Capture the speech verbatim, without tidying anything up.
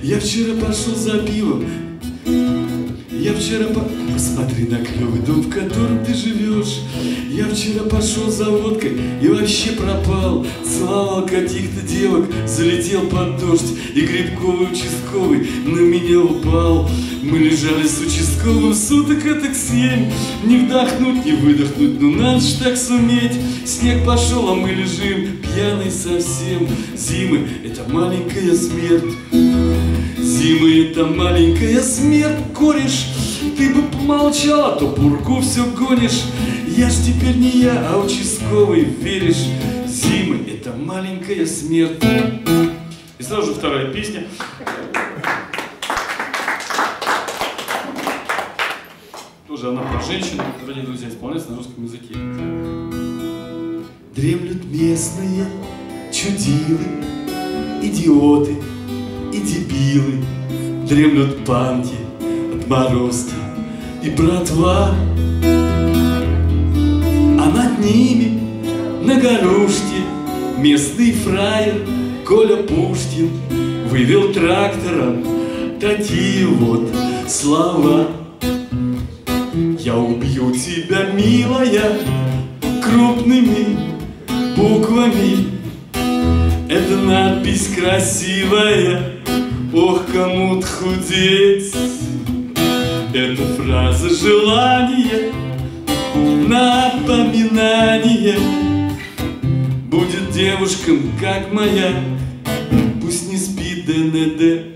Я вчера пошел за пивом. Я вчера по... Посмотри на клевый дом, в котором ты живешь. Я вчера пошел за водкой и вообще пропал. Целовал каких-то девок, залетел под дождь, и Грибковый участковый на меня упал. Мы лежали с участковым суток этак семь. Не вдохнуть, не выдохнуть, ну надо ж так суметь. Снег пошел, а мы лежим пьяный совсем. Зимы — это маленькая смерть. Зимы — это маленькая смерть, кореш. Ты бы помолчал, а то пургу все гонишь. Я ж теперь не я, а участковый, веришь? Зимы — это маленькая смерть. И сразу же вторая песня. Тоже она про женщину, дорогие друзья, исполняется на русском языке. Дремлют местные чудилы, идиоты и дебилы. Дремлют панки, отморозки и братва. А над ними на горушке местный фраер Коля Пушкин вывел трактором такие вот слова. Я убью тебя, милая, крупными буквами. Это надпись красивая, ох, кому-то худеть. Это фраза желания, напоминание. Будет девушкам, как моя, пусть не спит ДНД.